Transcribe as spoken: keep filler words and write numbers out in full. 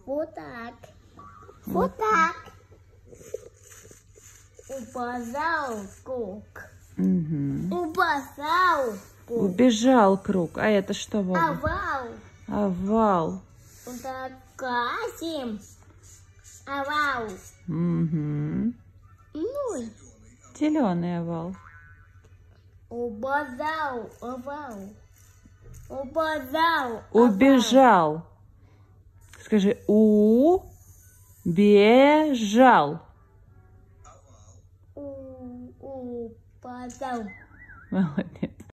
Вот так. Вот так. Убежал круг. Угу. Убежал круг. Убежал круг. А это что, Вова? Овал. Овал. Это красим. Овал. Угу. Ну. Зеленый овал. Убежал овал. Убежал. Убежал. Скажи, у-бежал. У-у-бежал. Молодец.